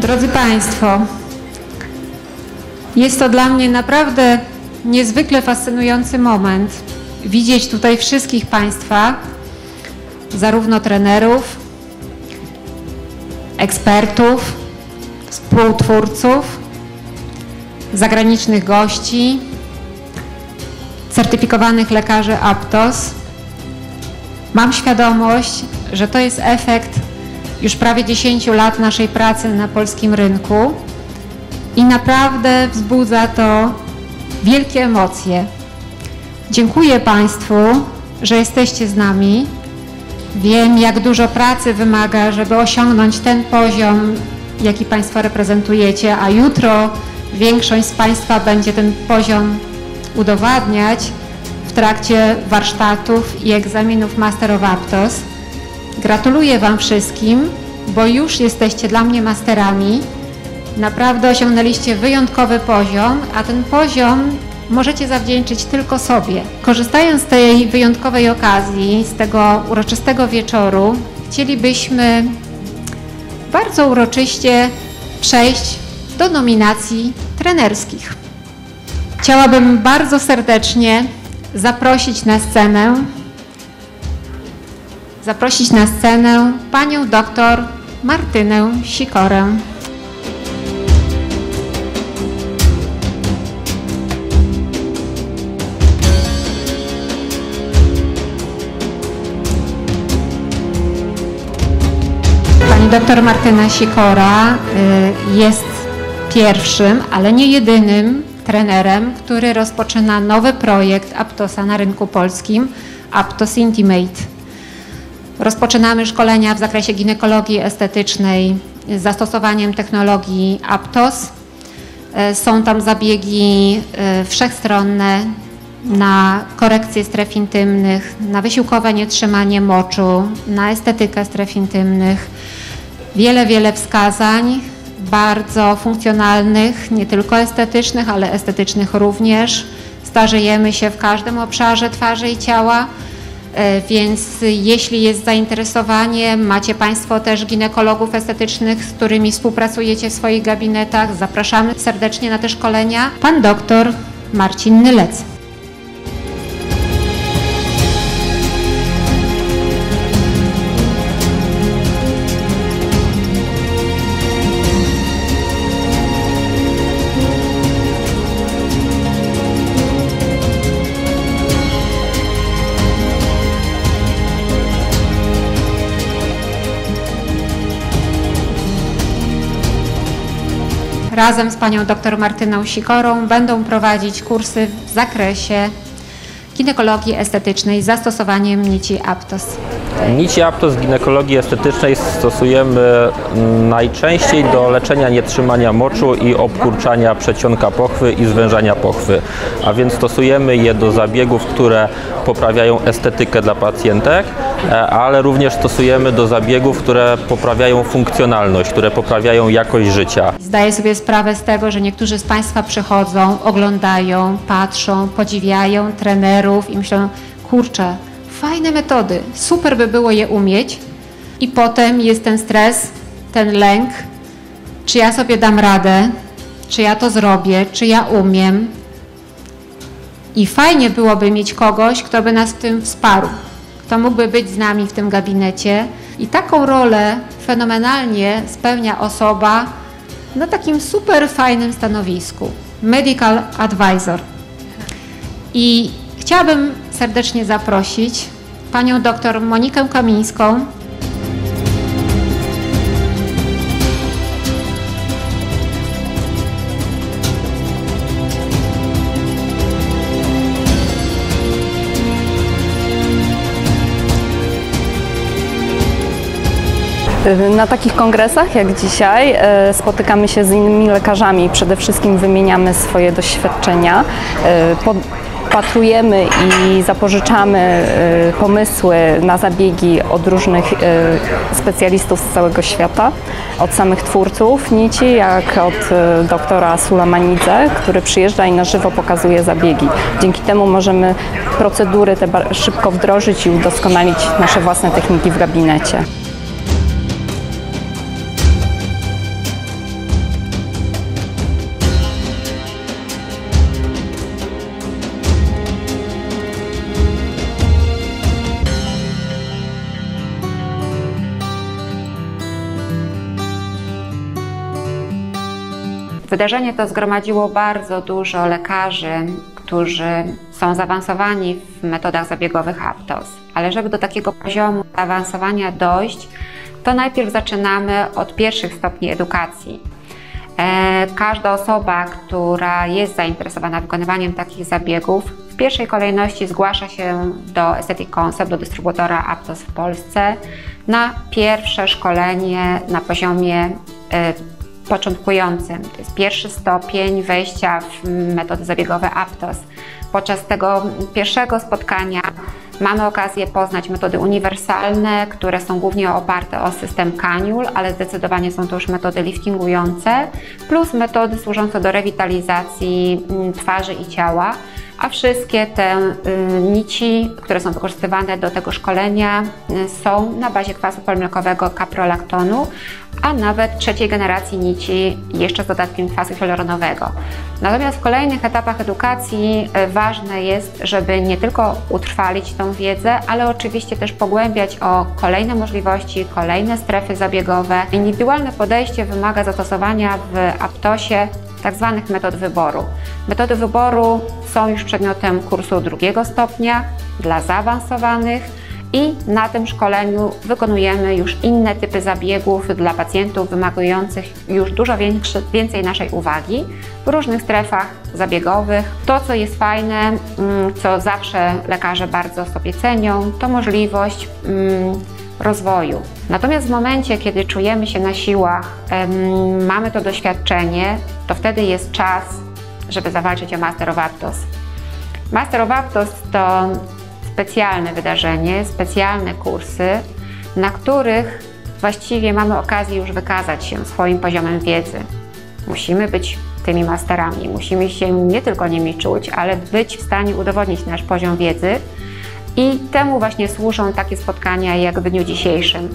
Drodzy Państwo, jest to dla mnie naprawdę niezwykle fascynujący moment widzieć tutaj wszystkich Państwa, zarówno trenerów, ekspertów, współtwórców, zagranicznych gości, certyfikowanych lekarzy Aptos. Mam świadomość, że to jest efekt już prawie 10 lat naszej pracy na polskim rynku i naprawdę wzbudza to wielkie emocje. Dziękuję Państwu, że jesteście z nami. Wiem, jak dużo pracy wymaga, żeby osiągnąć ten poziom, jaki Państwo reprezentujecie, a jutro większość z Państwa będzie ten poziom udowadniać w trakcie warsztatów i egzaminów Master of Aptos. Gratuluję Wam wszystkim, bo już jesteście dla mnie masterami. Naprawdę osiągnęliście wyjątkowy poziom, a ten poziom możecie zawdzięczyć tylko sobie. Korzystając z tej wyjątkowej okazji, z tego uroczystego wieczoru, chcielibyśmy bardzo uroczyście przejść do nominacji trenerskich. Chciałabym bardzo serdecznie zaprosić na scenę panią dr Martynę Sikorę. Pani dr Martyna Sikora jest pierwszym, ale nie jedynym trenerem, który rozpoczyna nowy projekt Aptosa na rynku polskim, Aptos Intimate. Rozpoczynamy szkolenia w zakresie ginekologii estetycznej z zastosowaniem technologii Aptos. Są tam zabiegi wszechstronne na korekcję stref intymnych, na wysiłkowe nietrzymanie moczu, na estetykę stref intymnych. Wiele wskazań, bardzo funkcjonalnych, nie tylko estetycznych, ale estetycznych również. Starzejemy się w każdym obszarze twarzy i ciała, więc jeśli jest zainteresowanie, macie Państwo też ginekologów estetycznych, z którymi współpracujecie w swoich gabinetach, zapraszamy serdecznie na te szkolenia. Pan doktor Marcin Nylec. Razem z panią dr Martyną Sikorą będą prowadzić kursy w zakresie ginekologii estetycznej z zastosowaniem nici Aptos. Nici Aptos w ginekologii estetycznej stosujemy najczęściej do leczenia nietrzymania moczu i obkurczania przedsionka pochwy i zwężania pochwy. A więc stosujemy je do zabiegów, które poprawiają estetykę dla pacjentek, ale również stosujemy do zabiegów, które poprawiają funkcjonalność, które poprawiają jakość życia. Zdaję sobie sprawę z tego, że niektórzy z Państwa przychodzą, oglądają, patrzą, podziwiają trenerów i myślą, kurczę, fajne metody, super by było je umieć. I potem jest ten stres, ten lęk, czy ja sobie dam radę, czy ja to zrobię, czy ja umiem. I fajnie byłoby mieć kogoś, kto by nas w tym wsparł, kto mógłby być z nami w tym gabinecie. I taką rolę fenomenalnie spełnia osoba na takim super fajnym stanowisku, Medical Advisor. I chciałabym serdecznie zaprosić panią dr Monikę Kamińską. Na takich kongresach jak dzisiaj spotykamy się z innymi lekarzami, przede wszystkim wymieniamy swoje doświadczenia, patrujemy i zapożyczamy pomysły na zabiegi od różnych specjalistów z całego świata, od samych twórców nici, jak od doktora Sulamanidze, który przyjeżdża i na żywo pokazuje zabiegi. Dzięki temu możemy procedury te szybko wdrożyć i udoskonalić nasze własne techniki w gabinecie. Wydarzenie to zgromadziło bardzo dużo lekarzy, którzy są zaawansowani w metodach zabiegowych Aptos. Ale żeby do takiego poziomu zaawansowania dojść, to najpierw zaczynamy od pierwszych stopni edukacji. Każda osoba, która jest zainteresowana wykonywaniem takich zabiegów, w pierwszej kolejności zgłasza się do Aesthetic Concept, do dystrybutora Aptos w Polsce na pierwsze szkolenie na poziomie początkującym. To jest pierwszy stopień wejścia w metody zabiegowe Aptos. Podczas tego pierwszego spotkania mamy okazję poznać metody uniwersalne, które są głównie oparte o system kaniul, ale zdecydowanie są to już metody liftingujące, plus metody służące do rewitalizacji twarzy i ciała, a wszystkie te nici, które są wykorzystywane do tego szkolenia, są na bazie kwasu polimlekowego kaprolaktonu, a nawet trzeciej generacji nici jeszcze z dodatkiem kwasu hialuronowego. Natomiast w kolejnych etapach edukacji ważne jest, żeby nie tylko utrwalić tą wiedzę, ale oczywiście też pogłębiać o kolejne możliwości, kolejne strefy zabiegowe. Indywidualne podejście wymaga zastosowania w Aptosie tzw. metod wyboru. Metody wyboru są już przedmiotem kursu drugiego stopnia dla zaawansowanych i na tym szkoleniu wykonujemy już inne typy zabiegów dla pacjentów wymagających już dużo więcej naszej uwagi w różnych strefach zabiegowych. To, co jest fajne, co zawsze lekarze bardzo sobie cenią, to możliwość rozwoju. Natomiast w momencie, kiedy czujemy się na siłach, mamy to doświadczenie, to wtedy jest czas, żeby zawalczyć o Master of Aptos. Master of Aptos to specjalne wydarzenie, specjalne kursy, na których właściwie mamy okazję już wykazać się swoim poziomem wiedzy. Musimy być tymi masterami, musimy się nie tylko nimi czuć, ale być w stanie udowodnić nasz poziom wiedzy i temu właśnie służą takie spotkania jak w dniu dzisiejszym.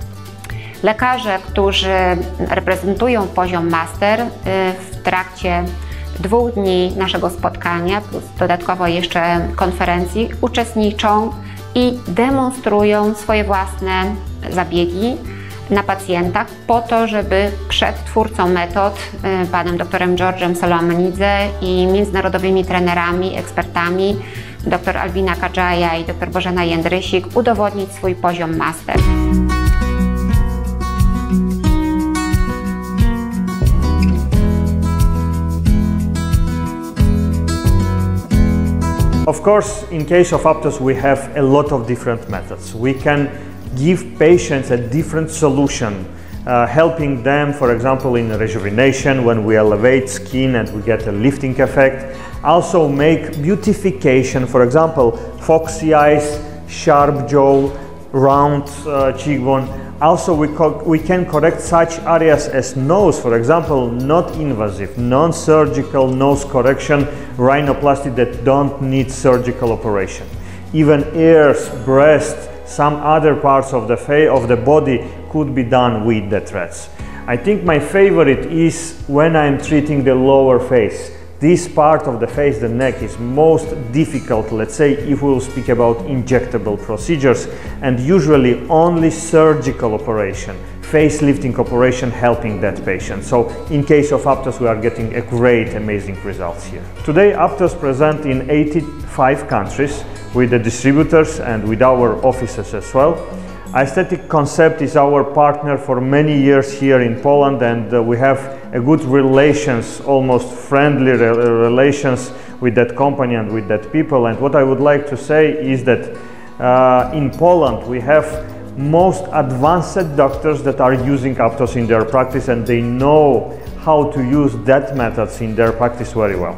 Lekarze, którzy reprezentują poziom master w trakcie 2 dni naszego spotkania, plus dodatkowo jeszcze konferencji, uczestniczą i demonstrują swoje własne zabiegi na pacjentach po to, żeby przed twórcą metod, panem doktorem George'em Solomonidze i międzynarodowymi trenerami, ekspertami, dr Albina Kadżaja i dr Bożena Jędrysik, udowodnić swój poziom master. Of course, in case of Aptos, we have a lot of different methods. We can give patients a different solution, helping them, for example, in rejuvenation when we elevate skin and we get a lifting effect. Also make beautification, for example, foxy eyes, sharp jaw, round cheekbone. Also, we can correct such areas as nose, for example, not invasive, non-surgical nose correction, rhinoplasty that don't need surgical operation. Even ears, breast, some other parts of the body could be done with the threads. I think my favorite is when I'm treating the lower face. This part of the face, the neck, is most difficult, let's say, if we will speak about injectable procedures, and usually only surgical operation, face lifting operation helping that patient. So in case of Aptos, we are getting a great, amazing results here. Today, Aptos present in 85 countries with the distributors and with our offices as well. Aesthetic Concept is our partner for many years here in Poland, and we have a good relations, almost friendly relations with that company and with that people. And what I would like to say is that in Poland we have most advanced doctors that are using Aptos in their practice, and they know how to use that methods in their practice very well.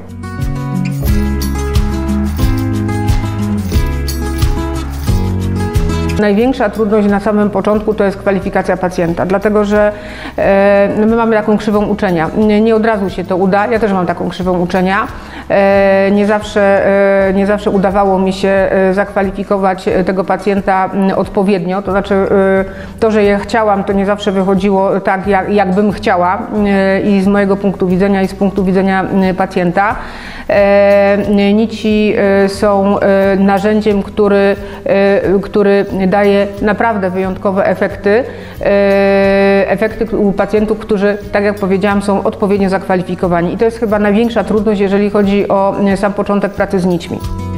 Największa trudność na samym początku to jest kwalifikacja pacjenta, dlatego że my mamy taką krzywą uczenia. Nie od razu się to uda, ja też mam taką krzywą uczenia. Nie zawsze udawało mi się zakwalifikować tego pacjenta odpowiednio, to znaczy to, że ja chciałam, to nie zawsze wychodziło tak, jak bym chciała i z mojego punktu widzenia i z punktu widzenia pacjenta. Nici są narzędziem, który który daje naprawdę wyjątkowe efekty. Efekty u pacjentów, którzy, tak jak powiedziałam, są odpowiednio zakwalifikowani. I to jest chyba największa trudność, jeżeli chodzi o sam początek pracy z nićmi.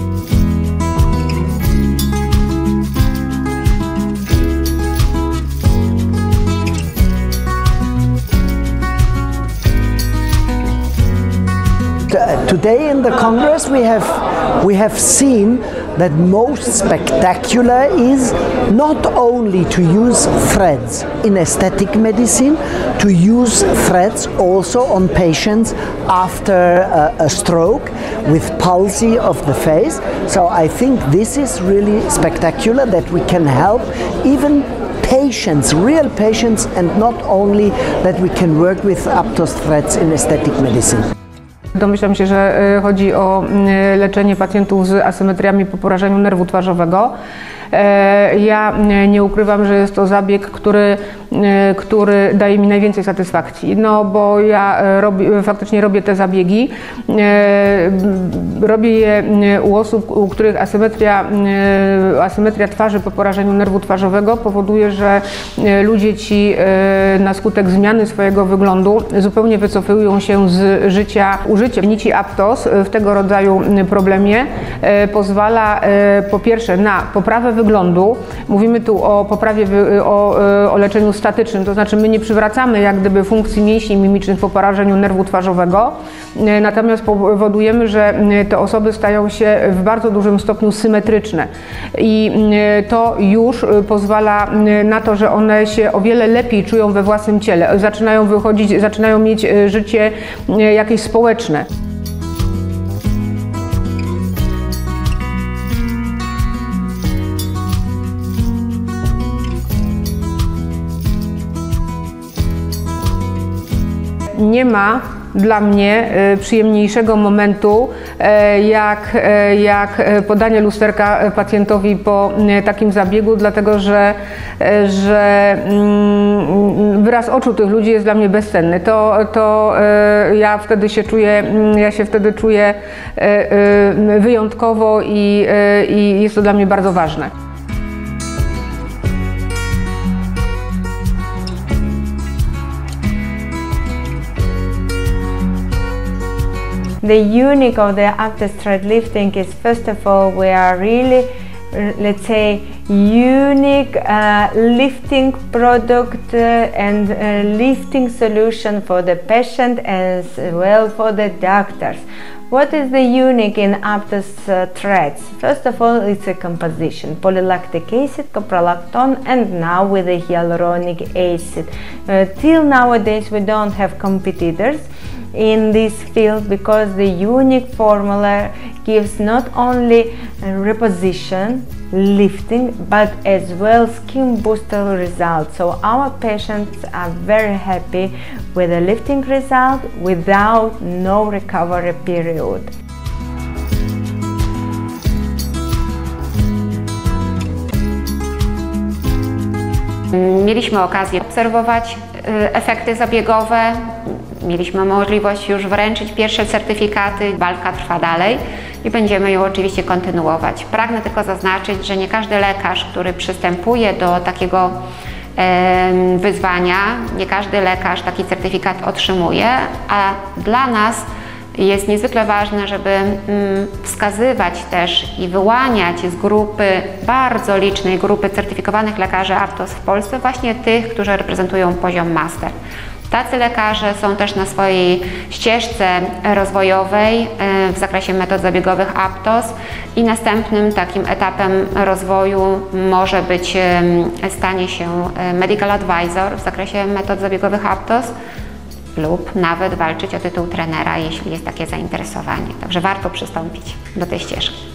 Today in the Congress we have seen that most spectacular is not only to use threads in aesthetic medicine, to use threads also on patients after a stroke with palsy of the face. So I think this is really spectacular that we can help even patients, real patients, and not only that we can work with Aptos threads in aesthetic medicine. Domyślam się, że chodzi o leczenie pacjentów z asymetriami po porażeniu nerwu twarzowego. Ja nie ukrywam, że jest to zabieg, który daje mi najwięcej satysfakcji, no bo ja faktycznie robię te zabiegi. Robię je u osób, u których asymetria twarzy po porażeniu nerwu twarzowego powoduje, że ludzie ci na skutek zmiany swojego wyglądu zupełnie wycofują się z życia. Użycie nici Aptos w tego rodzaju problemie pozwala po pierwsze na poprawę wyglądu. Mówimy tu o poprawie, o leczeniu statycznym, to znaczy my nie przywracamy jak gdyby funkcji mięśni mimicznych po porażeniu nerwu twarzowego, natomiast powodujemy, że te osoby stają się w bardzo dużym stopniu symetryczne i to już pozwala na to, że one się o wiele lepiej czują we własnym ciele, zaczynają wychodzić, zaczynają mieć życie jakieś społeczne. Nie ma dla mnie przyjemniejszego momentu jak podanie lusterka pacjentowi po takim zabiegu, dlatego że wyraz oczu tych ludzi jest dla mnie bezcenny. Ja się wtedy czuję wyjątkowo i jest to dla mnie bardzo ważne. The unique of the Aptos thread lifting is, first of all, we are really, let's say, unique lifting product and lifting solution for the patient as well for the doctors. What is the unique in Aptos threads? First of all, it's a composition: polylactic acid, caprolactone, and now with the hyaluronic acid. Till nowadays, we don't have competitors in this field because the unique formula gives not only reposition, lifting, but as well skin booster result. So our patients are very happy with the lifting result without no recovery period. Mieliśmy okazję obserwować efekty zabiegowe, mieliśmy możliwość już wręczyć pierwsze certyfikaty. Walka trwa dalej i będziemy ją oczywiście kontynuować. Pragnę tylko zaznaczyć, że nie każdy lekarz, który przystępuje do takiego wyzwania, nie każdy lekarz taki certyfikat otrzymuje, a dla nas jest niezwykle ważne, żeby wskazywać też i wyłaniać z grupy, bardzo licznej grupy certyfikowanych lekarzy Aptos w Polsce właśnie tych, którzy reprezentują poziom master. Tacy lekarze są też na swojej ścieżce rozwojowej w zakresie metod zabiegowych Aptos i następnym takim etapem rozwoju może być stanie się medical advisor w zakresie metod zabiegowych Aptos lub nawet walczyć o tytuł trenera, jeśli jest takie zainteresowanie. Także warto przystąpić do tej ścieżki.